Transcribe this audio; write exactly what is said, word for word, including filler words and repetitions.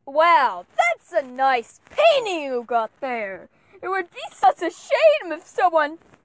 Wow, that's a nice painting you got there. It would be such a shame if someone